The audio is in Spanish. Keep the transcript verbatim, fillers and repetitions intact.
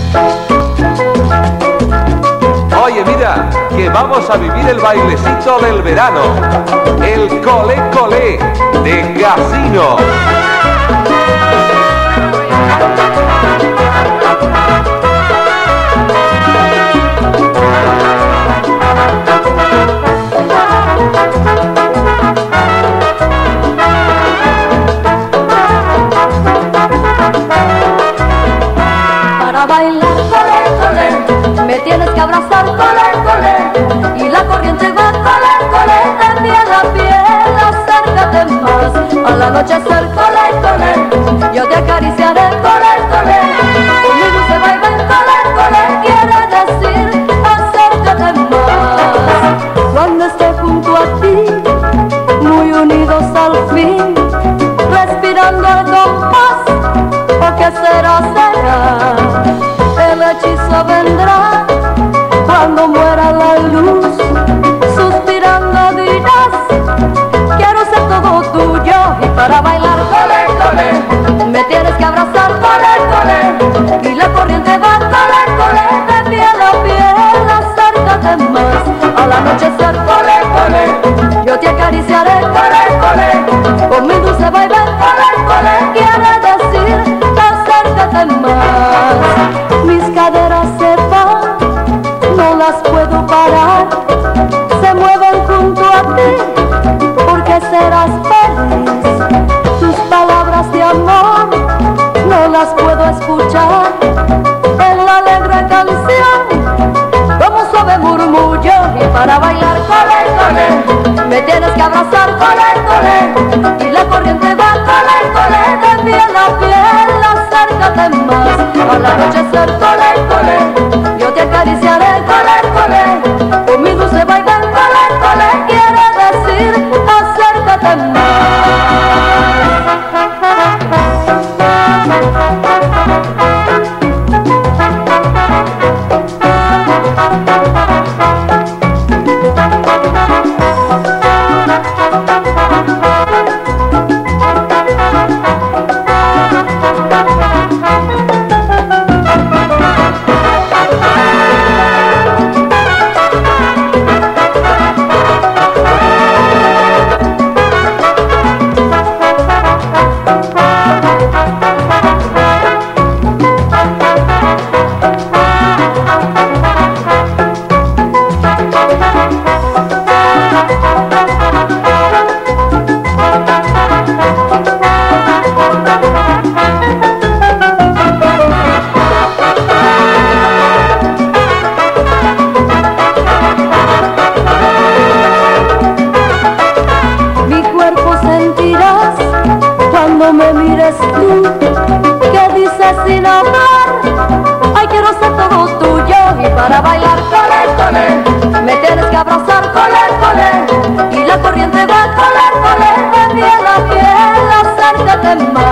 Oye, mira, que vamos a vivir el bailecito del verano, el colé colé de Casino. Para bailar colé colé me tienes que abrazar colé colé, y la corriente va colé colé de piel a piel. Acércate más al anochecer colé colé, yo te acariciaré colé colé, conmigo se baila colé colé, quiere decir acércate más. Cuando esté junto a ti, muy unidos al fin, respirando el compás, ¿o qué será, será? El hechizo vendrá cuando muera la luz, suspirando dirás, quiero ser todo tuyo. Y para bailar colé colé me tienes que abrazar colé colé, y la corriente va colé colé de piel a piel. Acércate más al anochecer colé colé, yo te acariciaré colé colé, con mi dulce baile colé colé, quiere decir acércate más. Mis caderas se van, no las puedo parar, se mueven junto a ti, porque serás feliz. Tus palabras de amor no las puedo escuchar en la alegre canción, como suave murmullo. Y para bailar colé colé me tienes que abrazar colé colé, y la corriente va colé colé de piel a piel. Acércate más al anochecer colé colé, yo te acariciaré colé colé, conmigo se baila colé colé, quiere decir acércate más. Me mires tú, que dices sin amar, ay quiero ser todo tuyo. Y para bailar colé colé me tienes que abrazar colé colé, y la corriente va colé colé de piel a piel. Acércate más